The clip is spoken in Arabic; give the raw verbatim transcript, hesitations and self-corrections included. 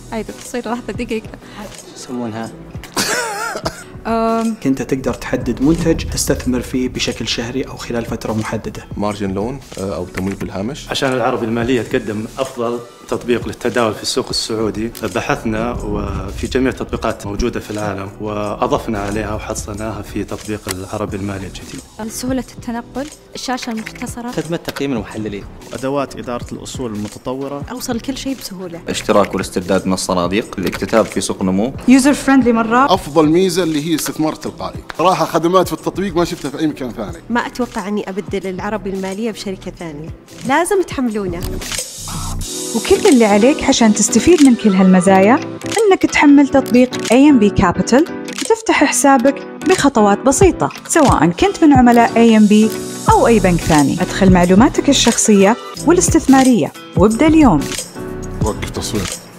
هاي تصير لحظة دقيقة يسمونها كنت تقدر تحدد منتج تستثمر فيه بشكل شهري أو خلال فترة محددة. مارجن لون أو تمويل بالهامش. عشان العربي المالية تقدم أفضل تطبيق للتداول في السوق السعودي، بحثنا وفي جميع التطبيقات موجودة في العالم وأضفنا عليها وحصلناها في تطبيق العربي المالي الجديد. سهولة التنقل، الشاشة المختصرة، خدمة تقييم المحللين، أدوات إدارة الأصول المتطورة، أوصل كل شيء بسهولة، اشتراك والاسترداد من الصناديق، الاكتتاب في سوق نمو، يوزر فريندلي مرة. أفضل ميزة اللي هي استثمار تلقائي، صراحة خدمات في التطبيق ما شفتها في أي مكان ثاني. ما أتوقع أني أبدل العربي المالية بشركة ثانية، لازم تحملونه. وكل اللي عليك عشان تستفيد من كل هالمزايا إنك تحمل تطبيق إيه إم بي Capital وتفتح حسابك بخطوات بسيطة، سواء كنت من عملاء إيه إم بي أو أي بنك ثاني. ادخل معلوماتك الشخصية والاستثمارية وابدأ اليوم. وقف تصوير.